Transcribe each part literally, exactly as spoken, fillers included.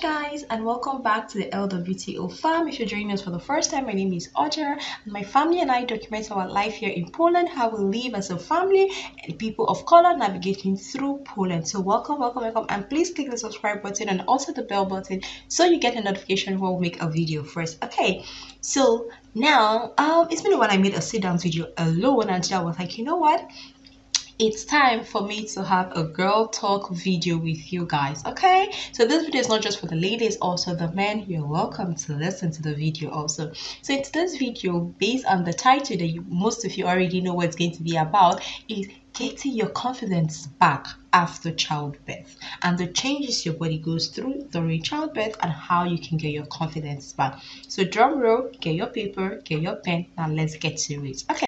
guys, and welcome back to the L W T O fam. If you're joining us for the first time, my name is Otter, and my family and I document our life here in Poland, how we live as a family and people of color navigating through Poland. So welcome, welcome, welcome, and please click the subscribe button and also the bell button so you get a notification when we make a video first. Okay, so now um it's been a while. I made a sit down video alone, and I was like, you know what, it's time for me to have a girl talk video with you guys. Okay, so this video is not just for the ladies, also the men. You're welcome to listen to the video also. So it's this video, based on the title that you, most of you already know what it's going to be about, is getting your confidence back after childbirth and the changes your body goes through during childbirth and how you can get your confidence back. So drum roll, get your paper, get your pen, and let's get to it. Okay.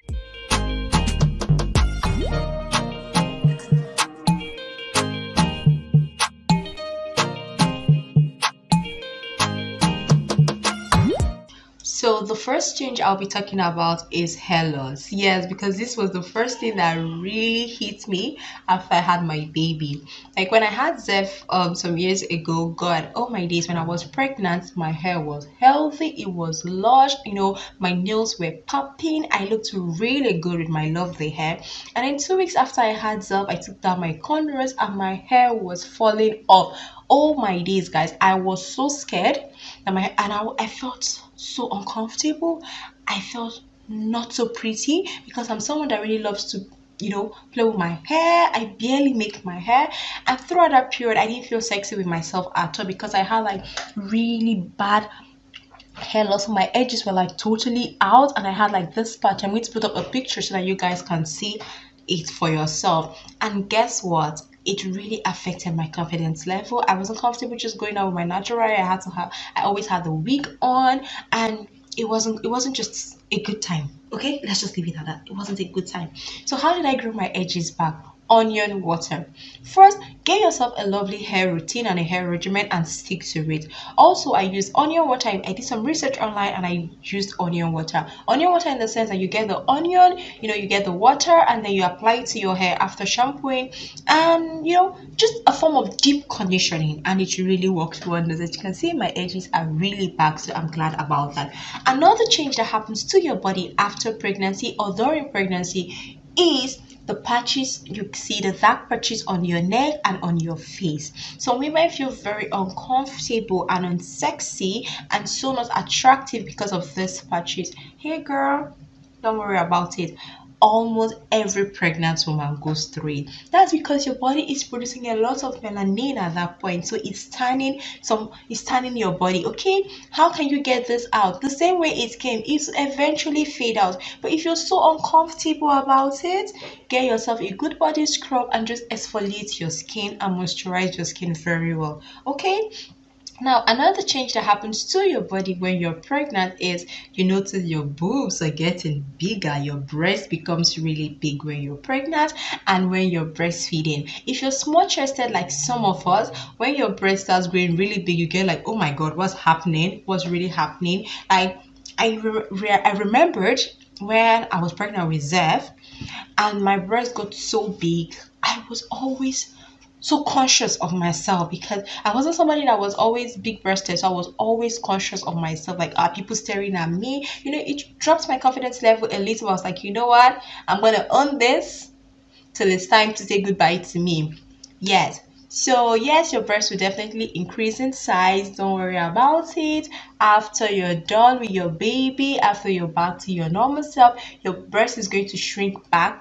So the first change I'll be talking about is hair loss. Yes, because this was the first thing that really hit me after I had my baby. Like when I had Zeph um some years ago, God, oh my days, when I was pregnant, my hair was healthy, it was lush, you know, my nails were popping, I looked really good with my lovely hair. And then two weeks after I had Zeph, I took down my cornrows and my hair was falling off. Oh my days, guys, I was so scared and my and I, I felt so uncomfortable. I felt not so pretty because I'm someone that really loves to, you know, play with my hair. I barely make my hair, and throughout that period I didn't feel sexy with myself at all because I had like really bad hair loss. So my edges were like totally out, and I had like this patch. I'm going to put up a picture so that you guys can see it for yourself. And guess what, it really affected my confidence level. I wasn't comfortable just going out with my natural hair. I had to have I always had the wig on, and it wasn't it wasn't just a good time. Okay, let's just leave it at that. It wasn't a good time. So how did I grow my edges back? Onion water. First, get yourself a lovely hair routine and a hair regimen and stick to it. Also, I use onion water. I did some research online and I used onion water. Onion water in the sense that you get the onion, you know, you get the water, and then you apply it to your hair after shampooing, and you know, just a form of deep conditioning, and it really works wonders. As you can see, my edges are really back, so I'm glad about that. Another change that happens to your body after pregnancy or during pregnancy is the patches. You see the dark patches on your neck and on your face. So we might feel very uncomfortable and unsexy and so not attractive because of these patches. Hey girl, don't worry about it. Almost every pregnant woman goes through it. That's because your body is producing a lot of melanin at that point, so it's tanning some it's tanning your body. Okay, how can you get this out? The same way it came, it's eventually fade out. But if you're so uncomfortable about it, get yourself a good body scrub and just exfoliate your skin and moisturize your skin very well. Okay, now, another change that happens to your body when you're pregnant is you notice your boobs are getting bigger. Your breast becomes really big when you're pregnant and when you're breastfeeding. If you're small chested like some of us, when your breast starts growing really big, you get like, oh my God, what's happening? What's really happening? Like, I, re re I remembered when I was pregnant with Zeph and my breast got so big, I was always so conscious of myself because I wasn't somebody that was always big breasted, so I was always conscious of myself. Like, are people staring at me? You know, it dropped my confidence level a little. I was like, you know what, I'm gonna own this till it's time to say goodbye to me. Yes, so yes, your breast will definitely increase in size. Don't worry about it. After you're done with your baby, after you're back to your normal self, your breast is going to shrink back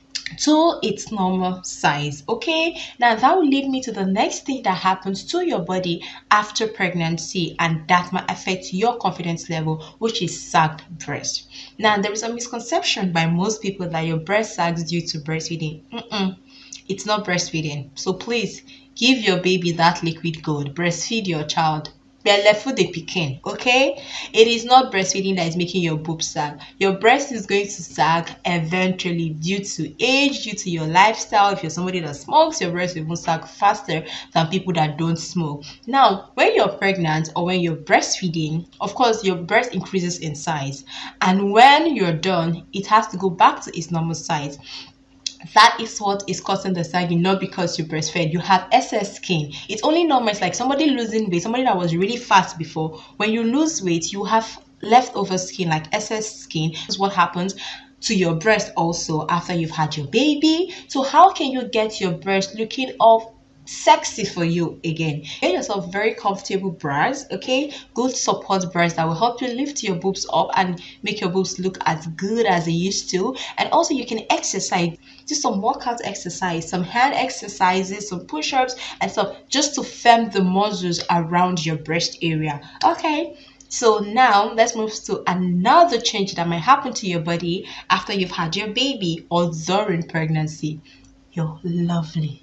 to its normal size. Okay, now that will lead me to the next thing that happens to your body after pregnancy, and that might affect your confidence level, which is sagged breast. Now, there is a misconception by most people that your breast sags due to breastfeeding. Mm-mm. It's not breastfeeding, so please give your baby that liquid gold. Breastfeed your child. Belle food the pikin, okay? It is not breastfeeding that is making your boobs sag. Your breast is going to sag eventually due to age, due to your lifestyle. If you're somebody that smokes, your breast will even sag faster than people that don't smoke. Now, when you're pregnant or when you're breastfeeding, of course, your breast increases in size. And when you're done, it has to go back to its normal size. That is what is causing the sagging, not because you breastfed. You have excess skin. It's only normal. It's like somebody losing weight, somebody that was really fat before. When you lose weight, you have leftover skin, like excess skin. This is what happens to your breast also after you've had your baby. So how can you get your breast looking all sexy for you again? Get yourself very comfortable bras, okay? Good support bras that will help you lift your boobs up and make your boobs look as good as they used to. And also you can exercise, do some workout exercise, some hand exercises, some push-ups and stuff, just to firm the muscles around your breast area. Okay, so now let's move to another change that might happen to your body after you've had your baby or during pregnancy. Your lovely,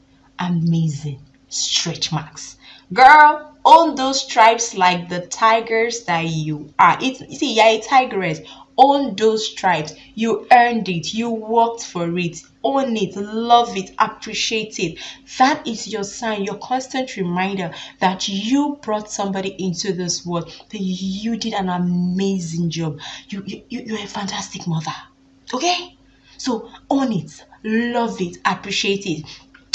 amazing stretch marks. Girl, own those stripes like the tigers that you are. It's, you see, you're a tigress. Own those stripes. You earned it. You worked for it. Own it. Love it. Appreciate it. That is your sign, your constant reminder that you brought somebody into this world, that you did an amazing job. You, you, you- you're a fantastic mother. Okay? So own it. Love it. Appreciate it.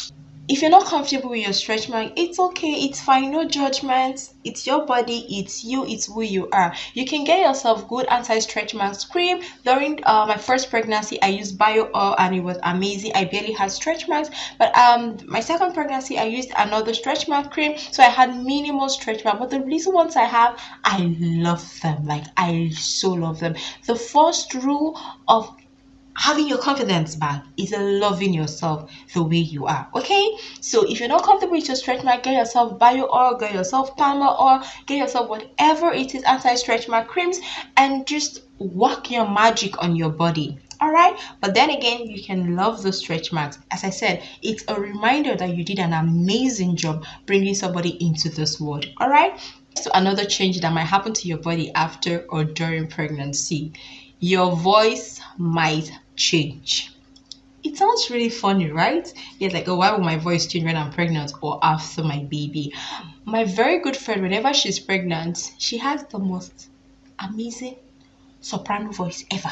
If you're not comfortable with your stretch mark, it's okay, it's fine, no judgment. It's your body, it's you, it's who you are. You can get yourself good anti-stretch marks cream. During uh, my first pregnancy, I used bio oil and it was amazing. I barely had stretch marks. But um my second pregnancy, I used another stretch mark cream, so I had minimal stretch mark. But the little ones I have, I love them. Like, I so love them. The first rule of having your confidence back is loving yourself the way you are. Okay, so if you're not comfortable with your stretch mark, get yourself bio oil, get yourself palmer oil, get yourself whatever it is, anti-stretch mark creams, and just work your magic on your body. All right, but then again, you can love the stretch marks. As I said, it's a reminder that you did an amazing job bringing somebody into this world. All right, so another change that might happen to your body after or during pregnancy, your voice might change. It sounds really funny, right? Yes, like, oh, why will my voice change when I'm pregnant or after my baby? My very good friend, whenever she's pregnant, she has the most amazing soprano voice ever.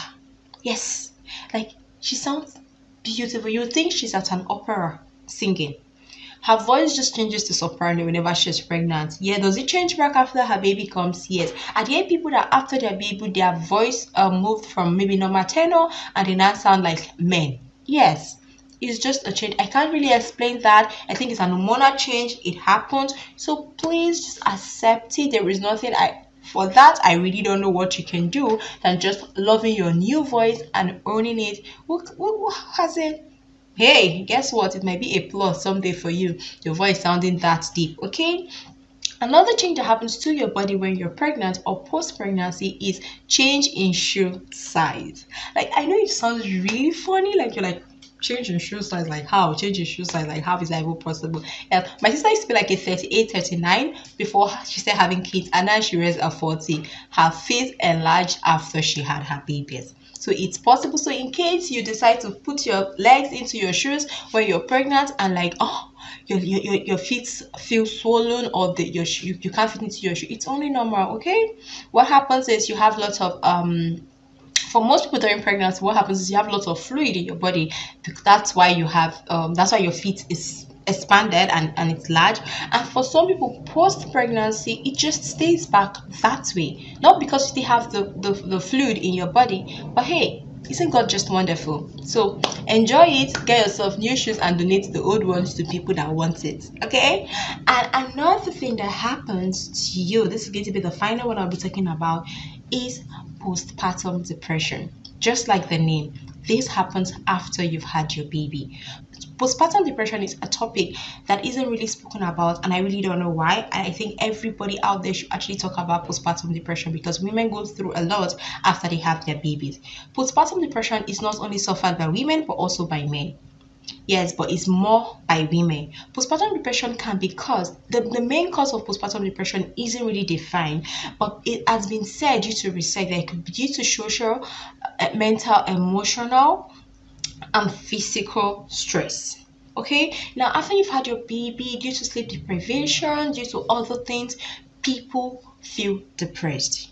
Yes, like, she sounds beautiful. You would think she's at an opera singing. Her voice just changes to soprano whenever she's pregnant. Yeah, does it change back after her baby comes? Yes. Are there people that after their baby, their voice uh, moved from maybe normal tenor and they now sound like men? Yes. It's just a change. I can't really explain that. I think it's an hormonal change. It happens. So please just accept it. There is nothing I for that. I really don't know what you can do than just loving your new voice and owning it. Who, who, who has it? Hey, guess what? It might be a plus someday for you. Your voice sounding that deep, okay? Another change that happens to your body when you're pregnant or post-pregnancy is change in shoe size. Like, I know it sounds really funny, like you're like, change in shoe size, like how? Change in shoe size, like how is that even possible? Yeah, my sister used to be like a thirty-eight, thirty-nine before she started having kids, and now she raised a forty. Her feet enlarged after she had her babies. So it's possible. So in case you decide to put your legs into your shoes when you're pregnant and like, oh, your your, your feet feel swollen or the, your shoe, you can't fit into your shoe, it's only normal, okay? What happens is you have lots of um for most people during pregnancy, what happens is you have lots of fluid in your body. That's why you have um that's why your feet is expanded and and it's large. And for some people post pregnancy, it just stays back that way, not because you have the, the the fluid in your body, but hey, isn't God just wonderful? So enjoy it, get yourself new shoes and donate the old ones to people that want it, okay? And another thing that happens to you, this is going to be the final one I'll be talking about, is postpartum depression. Just like the name, this happens after you've had your baby. Postpartum depression is a topic that isn't really spoken about, and I really don't know why. And I think everybody out there should actually talk about postpartum depression because women go through a lot after they have their babies. Postpartum depression is not only suffered by women but also by men. Yes, but it's more by women. Postpartum depression can be caused, the, the main cause of postpartum depression isn't really defined, but it has been said due to research that it could be due to social, uh, mental, emotional, and physical stress. Okay, now after you've had your baby, due to sleep deprivation, due to other things, people feel depressed.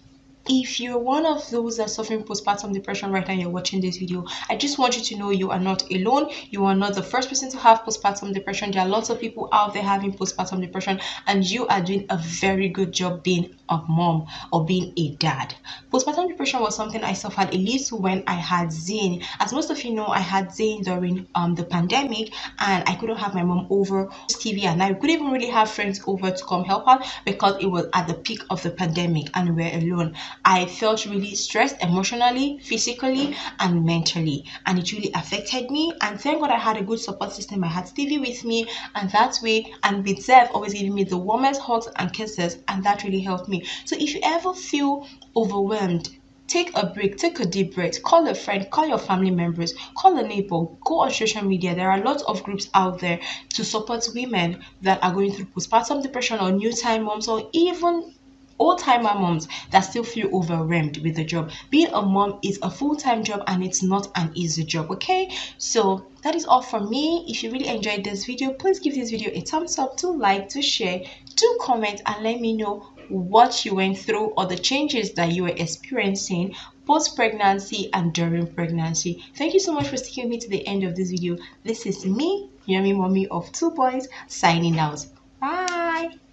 If you're one of those that are suffering postpartum depression right now, you're watching this video, I just want you to know you are not alone. You are not the first person to have postpartum depression. There are lots of people out there having postpartum depression, and you are doing a very good job being a mom or being a dad. Postpartum depression was something I suffered a little when I had Zane. As most of you know, I had Zane during um the pandemic, and I couldn't have my mom over T V, and I couldn't even really have friends over to come help out because it was at the peak of the pandemic and we we're alone. I felt really stressed emotionally, physically, and mentally, and it really affected me. And thank God I had a good support system. I had Stevie with me, and that way, and with Zev always giving me the warmest hugs and kisses, and that really helped me. So if you ever feel overwhelmed, take a break, take a deep breath, call a friend, call your family members, call a neighbor, go on social media. There are lots of groups out there to support women that are going through postpartum depression, or new time moms, or even old-timer moms that still feel overwhelmed with the job. Being a mom is a full-time job, and it's not an easy job. Okay, so that is all from me. If you really enjoyed this video, please give this video a thumbs up, to like, to share, to comment, and let me know what you went through or the changes that you were experiencing post-pregnancy and during pregnancy. Thank you so much for sticking with me to the end of this video. This is me, Yummy Mommy of Two Boys, signing out. Bye.